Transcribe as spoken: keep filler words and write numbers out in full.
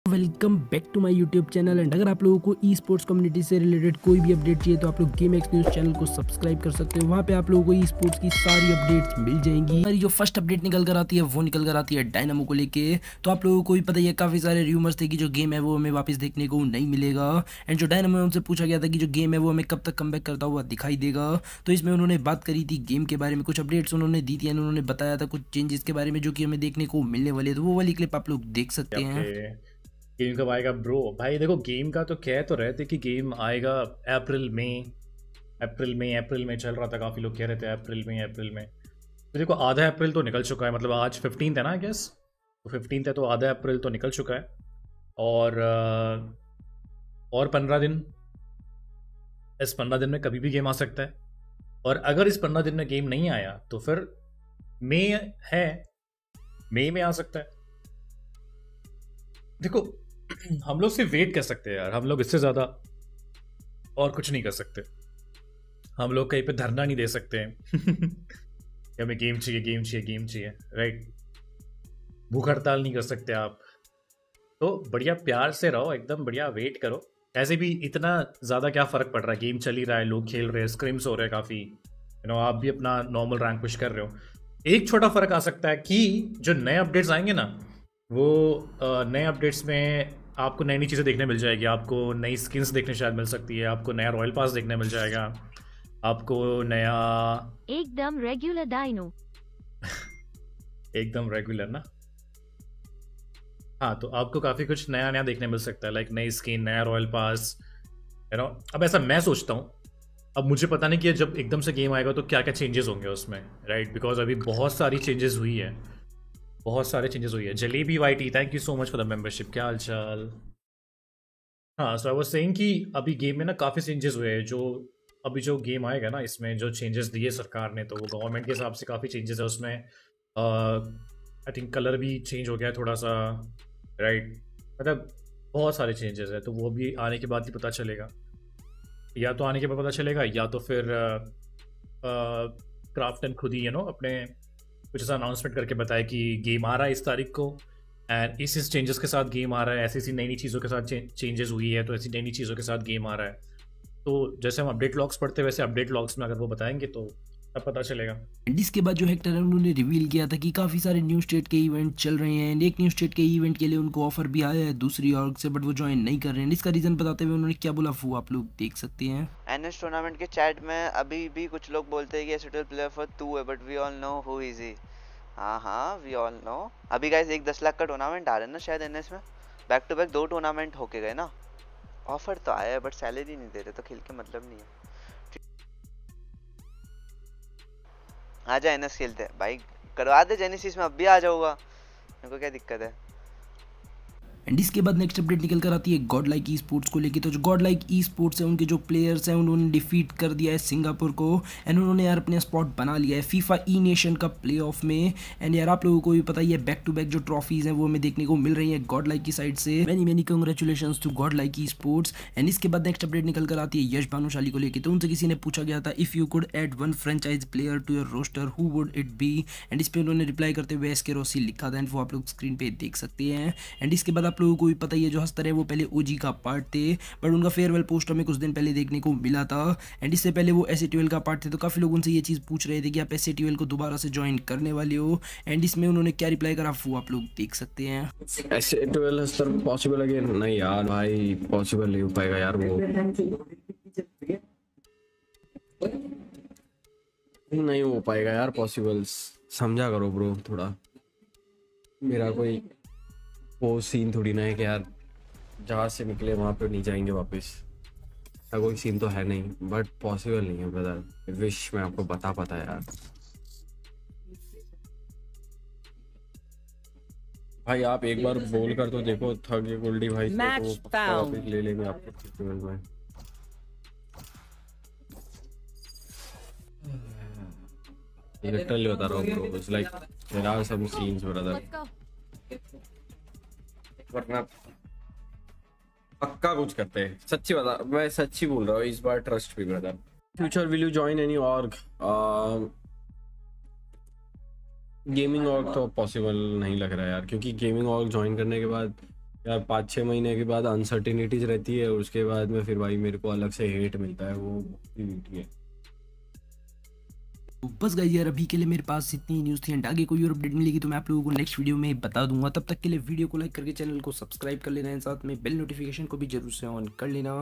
Welcome back to my YouTube channel. And अगर आप लोगों को ई स्पोर्ट्स कम्युनिटी से रिलेटेड कोई भी अपडेट चाहिए तो आप लोग गेम एक्स न्यूज़ चैनल को सब्सक्राइब कर सकते हो। वहाँ पे आप लोगों को ई स्पोर्ट्स की सारी अपडेट्स मिल जाएंगी। हमारी जो फर्स्ट अपडेट निकल कर आती है वो निकल कर आती है डायनामो को लेके। तो आप लोगों को भी पता ही है, काफ़ी सारे र्यूमर्स थे कि जो गेम है वो हमें वापस देखने को नहीं मिलेगा। एंड जो डायनामो है उनसे पूछा गया था कि जो गेम है वो हमें कब तक कमबैक करता हुआ दिखाई देगा। तो इसमें उन्होंने बात करी थी गेम के बारे में, कुछ अपडेट्स उन्होंने दी थी। उन्होंने बताया था कुछ चेंजेस के बारे में जो कि हमें देखने को मिलने वाले, तो वो वाली क्लिप आप लोग देख सकते हैं। गेम कब आएगा ब्रो? भाई देखो, गेम का तो कह तो रहे थे कि गेम आएगा अप्रैल में अप्रैल में अप्रैल में चल रहा था। काफ़ी लोग कह रहे थे अप्रैल में अप्रैल में तो देखो, आधा अप्रैल तो निकल चुका है। मतलब आज फिफ्टींथ है ना, आई गेस। तो फिफ्टींथ है तो आधा अप्रैल तो निकल चुका है। और और पंद्रह दिन, इस पंद्रह दिन में कभी भी गेम आ सकता है। और अगर इस पंद्रह दिन में गेम नहीं आया तो फिर मई है, मई में आ सकता है। देखो, हम लोग सिर्फ वेट कर सकते हैं यार, हम लोग इससे ज़्यादा और कुछ नहीं कर सकते। हम लोग कहीं पे धरना नहीं दे सकते हैं कि हमें गेम चाहिए गेम चाहिए गेम चाहिए, राइट। भूख हड़ताल नहीं कर सकते आप। तो बढ़िया प्यार से रहो, एकदम बढ़िया वेट करो। ऐसे भी इतना ज़्यादा क्या फ़र्क पड़ रहा है, गेम चल ही रहा है, लोग खेल रहे हैं, स्क्रिम्स हो रहे हैं काफ़ी, यू नो। आप भी अपना नॉर्मल रैंक पुश कर रहे हो। एक छोटा फ़र्क आ सकता है कि जो नए अपडेट्स आएंगे ना, वो नए अपडेट्स में आपको नई नई चीज़ें देखने मिल जाएगी। आपको नई स्किन्स देखने शायद मिल सकती है, आपको नया रॉयल पास देखने मिल जाएगा, आपको नया एकदम रेगुलर डायनो एकदम रेगुलर ना, हाँ। तो आपको काफ़ी कुछ नया नया देखने मिल सकता है, लाइक नई स्किन, नया रॉयल पास, यू नो। अब ऐसा मैं सोचता हूँ, अब मुझे पता नहीं कि जब एकदम से गेम आएगा तो क्या क्या चेंजेस होंगे उसमें, राइट। बिकॉज अभी बहुत सारी चेंजेस हुई है, बहुत सारे चेंजेस हुई है। Jalebi YT, thank you so much for the membership. क्या हाल चाल? हाँ, सो आई वाज सेइंग कि अभी गेम में ना काफ़ी चेंजेस हुए हैं। जो अभी जो गेम आएगा ना, इसमें जो चेंजेस दिए सरकार ने, तो वो गवर्नमेंट के हिसाब से काफ़ी चेंजेस है उसमें। आई थिंक कलर भी चेंज हो गया है थोड़ा सा, राइट। मतलब बहुत सारे चेंजेस है, तो वो भी आने के बाद ही पता चलेगा। या तो आने के बाद पता चलेगा, या तो फिर क्राफ्टन खुद ही, यू नो, अपने कुछ ऐसा अनाउंसमेंट करके बताया कि गेम आ रहा है इस तारीख को, एंड इस इस चेंजेस के साथ गेम आ रहा है, ऐसी ऐसी नई नई चीज़ों के साथ चेंजेस हुई है, तो ऐसी नई नई चीज़ों के साथ गेम आ रहा है। तो जैसे हम अपडेट लॉग्स पढ़ते हैं, वैसे अपडेट लॉग्स में अगर वो बताएंगे तो तब पता चलेगा। इसके बाद जो हेक्टर है उन्होंने रिवील किया था कि काफ़ी सारे न्यू स्टेट के इवेंट चल रहे हैं। एंड एक न्यू स्टेट के इवेंट के लिए उनको ऑफर भी आया है दूसरी ऑर्ग से, बट वो ज्वाइन नहीं कर रहे हैं। इसका रीज़न बताते हुए उन्होंने क्या बोला वो आप लोग देख सकते हैं। एनएस टूर्नामेंट के चैट में अभी भी कुछ लोग बोलते हैं कि एसएटएल प्लेयर फॉर टू है, but we all know who is he. हाँ हाँ, वी ऑल नो। अभी गाइस एक दस लाख का टूर्नामेंट आ रहा है ना शायद एनएस में, बैक टू बैक दो टूर्नामेंट होके गए ना। ऑफर तो आया है बट सैलरी नहीं दे रहे, तो खेल के मतलब नहीं है। आजा एनएस खेलते हैं भाई, करवा दे जेनेसिस में, अब भी आ जाऊंगा, मेरे को क्या दिक्कत है। एंड इसके बाद नेक्स्ट अपडेट निकल कर आती है गॉड लाइक ई स्पोर्ट्स को लेके। तो जो गॉड लाइक ई स्पोर्ट्स है, उनके जो प्लेयर्स हैं उन्होंने डिफीट कर दिया है सिंगापुर को। एंड उन्होंने यार अपने स्पॉट बना लिया है फीफा ई नेशन का प्ले ऑफ में। एंड यार आप लोगों को भी पता ही है, बैक टू बैक जो ट्रॉफीज हैं वो हमें देखने को मिल रही है गॉड लाइक की साइड से। Many many congratulations to God like e sports. And इसके बाद नेक्स्ट अपडेट निकल कर आती है यश भानुशाली को लेकर। तो उनसे किसी ने पूछा गया था, if you could add one franchise player to your roster who would it be. And इस पर उन्होंने रिप्लाई करते हुए एस के रोसी लिखा था, एंड वो आप लोग स्क्रीन पे देख सकते हैं। एंड इसके बाद आप लोगों को भी पता ही है, जो हस्तर है वो पहले ओजी का पार्ट थे, बट उनका फेयरवेल पोस्ट हमें कुछ दिन पहले देखने को मिला था। एंड इससे पहले वो एस ए ट्वेल्व का पार्ट थे। तो काफ़ी लोग उनसे ये चीज़ पूछ रहे थे कि आप एस ए ट्वेल्व को दोबारा से ज्वाइन करने वाले हो। एंड इसमें उन्होंने क्या रिप्लाई करा वो आप लोग देख सकते हैं। एस ए ट्वेल्व हस्तर पॉसिबल अगेन? नहीं यार भाई, पॉसिबल नहीं हो पाएगा यार, वो नहीं हो पाएगा यार पॉसिबल। समझा करो ब्रो थोड़ा, मेरा कोई वो सीन थोड़ी ना है कि यार जहाँ से निकले वहाँ पे नहीं जाएंगे वापस, ऐसा कोई सीन तो है नहीं। बट पॉसिबल नहीं है ब्रदर, विश मैं आपको बता पाता यार। भाई आप एक बार बोल कर तो देखो थक गोल्डी भाई से, तो वापस ले लेंगे आपको में। लिटरली बता रहा हूँ bro, it's like there are some scenes brother, वरना पक्का कुछ करते हैं। सच्ची बता, मैं सच्ची बोल रहा हूँ, इस बार ट्रस्ट भी brother. Future will you join any org? Gaming org तो पॉसिबल नहीं लग रहा है यार, क्योंकि गेमिंग ऑर्ग ज्वाइन करने के बाद यार पाँच छः महीने के बाद अनसर्टिनिटीज रहती है, उसके बाद में फिर भाई मेरे को अलग से हेट मिलता है, वो वीटी है। तो बस गाइस यार अभी के लिए मेरे पास इतनी न्यूज़ थी, एंड आगे कोई और अपडेट मिलेगी तो मैं आप लोगों को नेक्स्ट वीडियो में बता दूंगा। तब तक के लिए वीडियो को लाइक करके चैनल को सब्सक्राइब कर लेना है, साथ में बेल नोटिफिकेशन को भी जरूर से ऑन कर लेना।